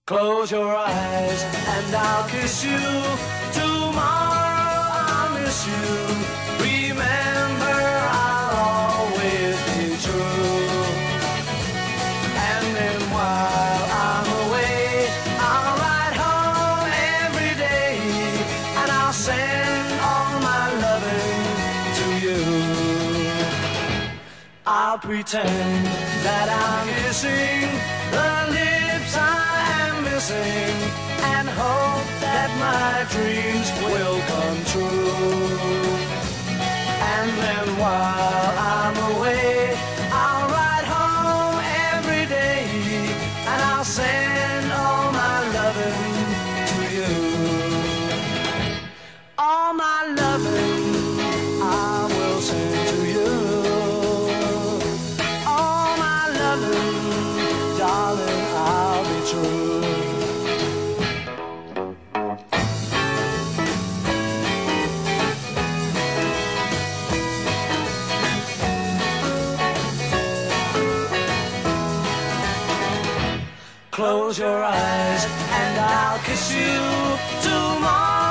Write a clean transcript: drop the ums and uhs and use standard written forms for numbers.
Close your eyes and I'll kiss you. Tomorrow I'll miss you. Remember, I'll always be true. And then while I'm away, I'll ride home every day, and I'll send all my loving to you. I'll pretend that I'm kissing the lips I am missing, and hope that my dreams will come true. And then while I'm away, I'll ride home every day, and I'll send all my loving to you. All my loving I will send to you. All my loving, darling, I'll be true. Close your eyes and I'll kiss you tomorrow.